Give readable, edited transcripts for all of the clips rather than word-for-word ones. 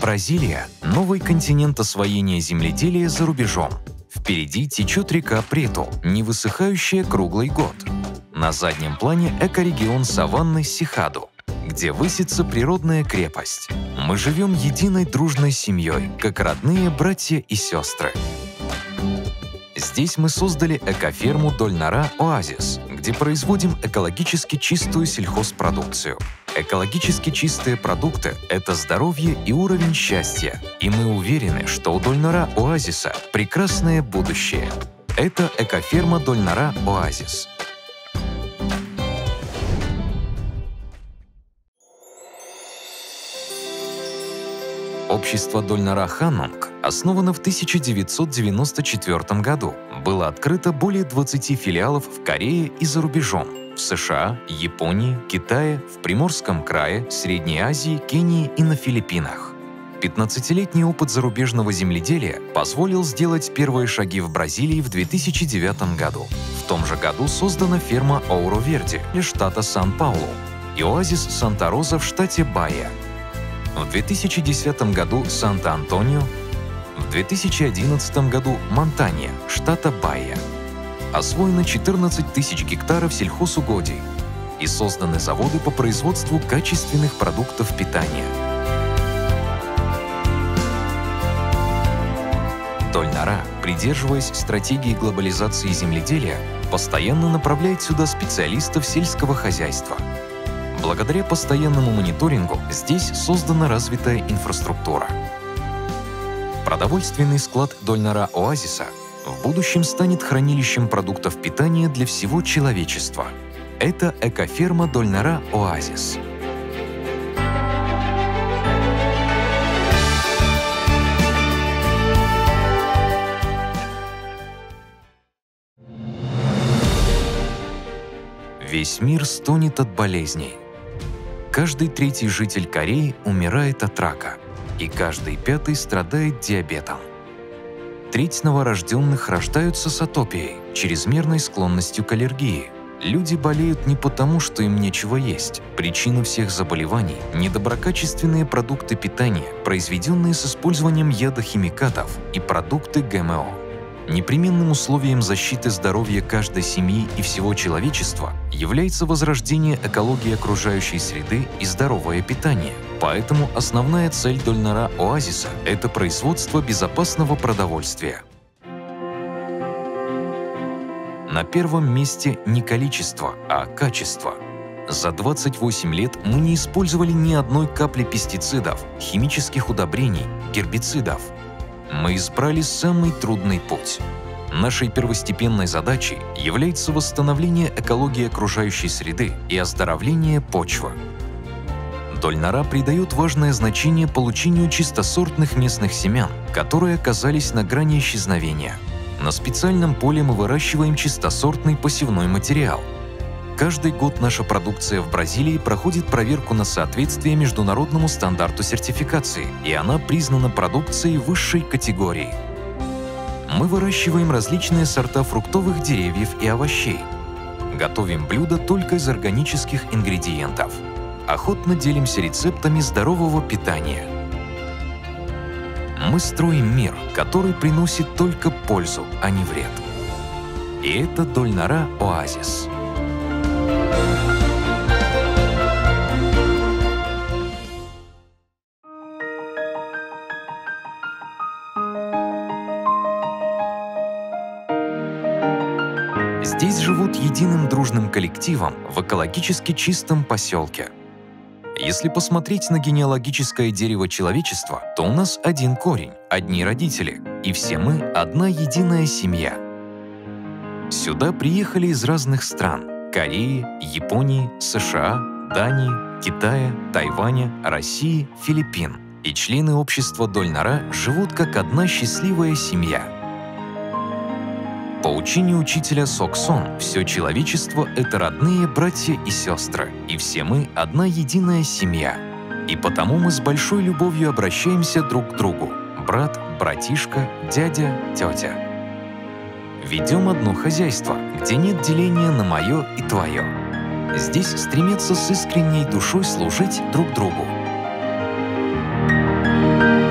Бразилия – новый континент освоения земледелия за рубежом. Впереди течет река Прету, не высыхающая круглый год. На заднем плане экорегион саванны Сихаду, где высится природная крепость. Мы живем единой дружной семьей, как родные братья и сестры. Здесь мы создали экоферму Дольнара Оазис, где производим экологически чистую сельхозпродукцию. Экологически чистые продукты – это здоровье и уровень счастья, и мы уверены, что у Дольнара Оазиса прекрасное будущее. Это экоферма Дольнара Оазис. Общество Дольнара Ханнунг основано в 1994 году. Было открыто более 20 филиалов в Корее и за рубежом. В США, Японии, Китае, в Приморском крае, Средней Азии, Кении и на Филиппинах. 15-летний опыт зарубежного земледелия позволил сделать первые шаги в Бразилии в 2009 году. В том же году создана ферма Оуро Верди из штата Сан-Паулу и оазис Санта-Роза в штате Бахия. В 2010 году Санта-Антонио, в 2011 году Монтанья, штата Бахия. Освоено 14 тысяч гектаров сельхозугодий и созданы заводы по производству качественных продуктов питания. Дольнара, придерживаясь стратегии глобализации земледелия, постоянно направляет сюда специалистов сельского хозяйства. Благодаря постоянному мониторингу здесь создана развитая инфраструктура. Продовольственный склад Дольнара Оазиса в будущем станет хранилищем продуктов питания для всего человечества. Это экоферма Дольнара Оазис. Весь мир стонет от болезней. Каждый третий житель Кореи умирает от рака, и каждый пятый страдает диабетом. Треть новорожденных рождаются с атопией, чрезмерной склонностью к аллергии. Люди болеют не потому, что им нечего есть. Причина всех заболеваний – недоброкачественные продукты питания, произведенные с использованием ядохимикатов и продукты ГМО. Непременным условием защиты здоровья каждой семьи и всего человечества является возрождение экологии окружающей среды и здоровое питание. Поэтому основная цель Дольнара Оазиса – это производство безопасного продовольствия. На первом месте не количество, а качество. За 28 лет мы не использовали ни одной капли пестицидов, химических удобрений, гербицидов. Мы избрали самый трудный путь. Нашей первостепенной задачей является восстановление экологии окружающей среды и оздоровление почвы. Дольнара придает важное значение получению чистосортных местных семян, которые оказались на грани исчезновения. На специальном поле мы выращиваем чистосортный посевной материал. Каждый год наша продукция в Бразилии проходит проверку на соответствие международному стандарту сертификации, и она признана продукцией высшей категории. Мы выращиваем различные сорта фруктовых деревьев и овощей. Готовим блюда только из органических ингредиентов. Охотно делимся рецептами здорового питания. Мы строим мир, который приносит только пользу, а не вред. И это Дольнара Оазис. Здесь живут единым дружным коллективом в экологически чистом поселке. Если посмотреть на генеалогическое дерево человечества, то у нас один корень, одни родители, и все мы – одна единая семья. Сюда приехали из разных стран – Кореи, Японии, США, Дании, Китая, Тайваня, России, Филиппин. И члены общества Дольнара живут как одна счастливая семья. По учению учителя Соксон, все человечество — это родные братья и сестры, и все мы — одна единая семья. И потому мы с большой любовью обращаемся друг к другу — брат, братишка, дядя, тетя. Ведем одно хозяйство, где нет деления на мое и твое. Здесь стремятся с искренней душой служить друг другу.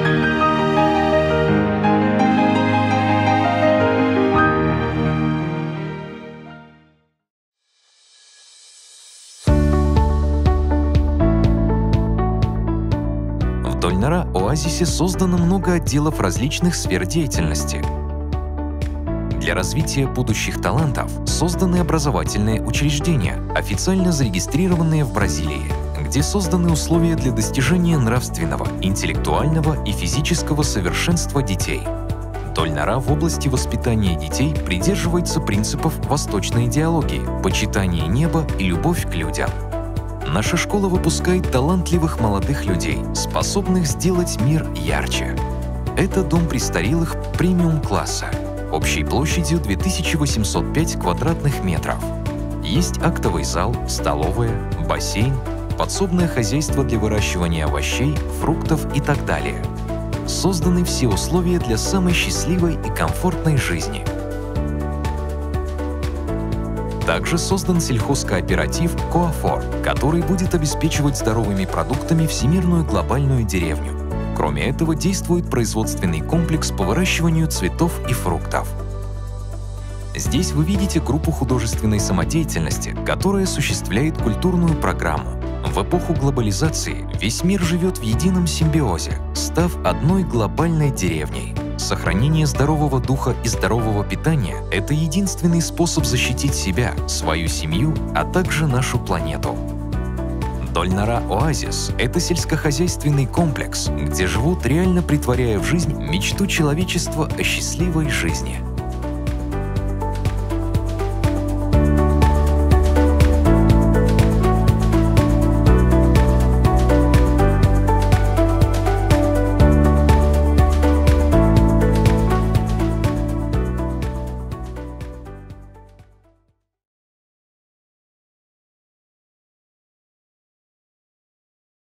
оазисе создано много отделов различных сфер деятельности. Для развития будущих талантов созданы образовательные учреждения, официально зарегистрированные в Бразилии, где созданы условия для достижения нравственного, интеллектуального и физического совершенства детей. Доль-Нора в области воспитания детей придерживается принципов восточной идеологии, почитания неба и любовь к людям. Наша школа выпускает талантливых молодых людей, способных сделать мир ярче. Это дом престарелых премиум-класса, общей площадью 2805 квадратных метров. Есть актовый зал, столовая, бассейн, подсобное хозяйство для выращивания овощей, фруктов и так далее. Созданы все условия для самой счастливой и комфортной жизни. Также создан сельхозкооператив «Коафор», который будет обеспечивать здоровыми продуктами всемирную глобальную деревню. Кроме этого, действует производственный комплекс по выращиванию цветов и фруктов. Здесь вы видите группу художественной самодеятельности, которая осуществляет культурную программу. В эпоху глобализации весь мир живет в едином симбиозе, став одной глобальной деревней. Сохранение здорового духа и здорового питания – это единственный способ защитить себя, свою семью, а также нашу планету. Доль-Нора Оазис – это сельскохозяйственный комплекс, где живут, реально претворяя в жизнь мечту человечества о счастливой жизни.